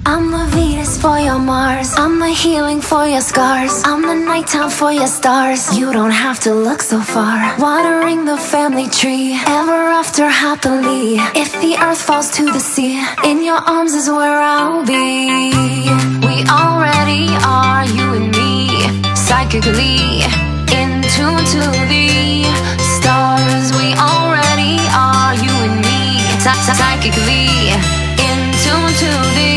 I'm the Venus for your Mars. I'm the healing for your scars. I'm the nighttime for your stars. You don't have to look so far. Watering the family tree, ever after happily. If the earth falls to the sea, in your arms is where I'll be. We already are, you and me, psychically in tune to the stars. We already are, you and me, psychically in tune to the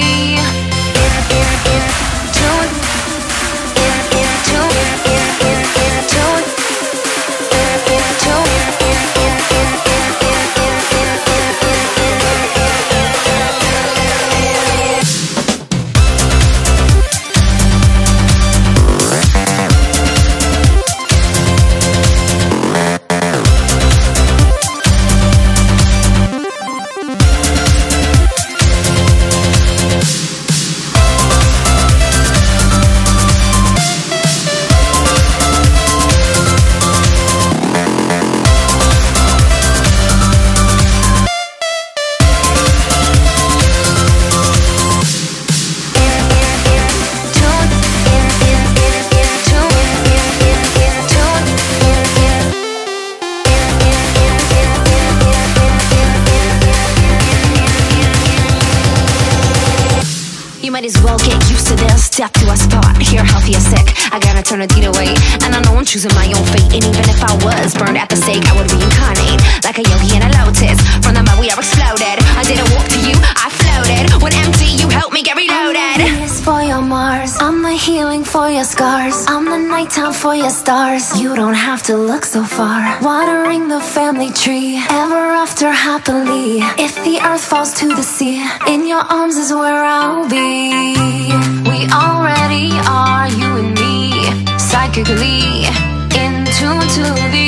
You might as well get used to this. Step to a spot, here healthy or sick. I gotta turn a deed away, and I know I'm choosing my own fate. And even if I was burned at the stake, I would reincarnate like a yogi in a lotus. From the mud we are exploded. I didn't walk to you, I floated. When empty, you helped me get reloaded. I'm the Venus for your Mars. I'm the healing for your scars. I'm the nighttime for your stars. You don't have to look so far. Watering the family tree, ever after happily. If the earth falls to the sea, in your arms is where I'll be. We already are, you and me, psychically in tune to the